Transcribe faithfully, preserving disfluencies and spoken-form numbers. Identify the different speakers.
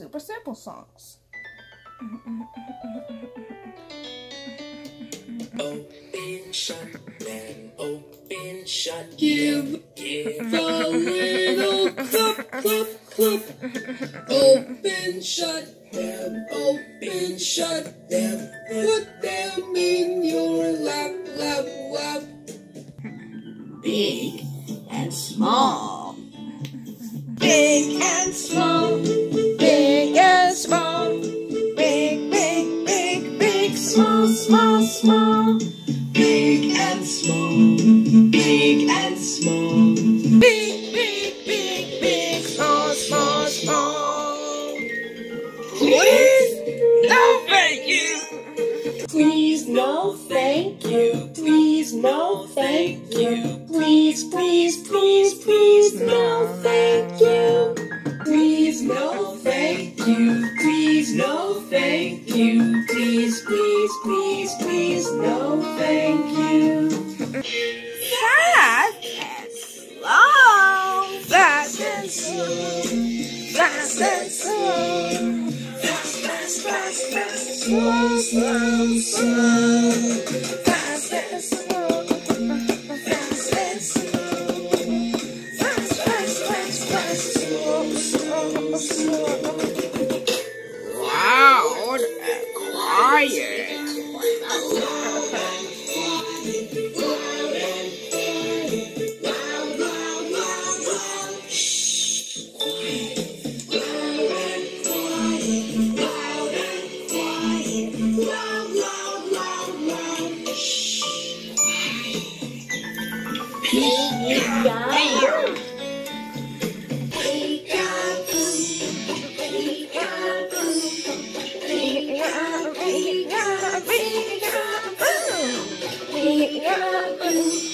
Speaker 1: super simple songs.
Speaker 2: Open, shut, then open, shut. Give, give a little clap, clap, clap. Open, shut, them, open, shut, them. Put them in your lap, lap, lap.
Speaker 3: Big and small.
Speaker 1: Big and small, big and small, big, big, big, big, small, small, small,
Speaker 2: Big and small, big and small.
Speaker 1: big, big, big, big, small, small, small.
Speaker 2: Please,
Speaker 1: No, thank you.
Speaker 2: please, no, thank you. Please, no, thank you. Please, please, please, please, no, thank you. Please, no, thank you. Please, no, thank you. Please, please, please, please, no, thank you.
Speaker 1: Fast and slow, fast and slow, fast and slow, fast, fast, fast, fast, slow, slow, slow, fast and slow, fast and slow, fast, fast, fast, fast, slow, slow, slow. Loud and quiet.
Speaker 3: Peekaboo.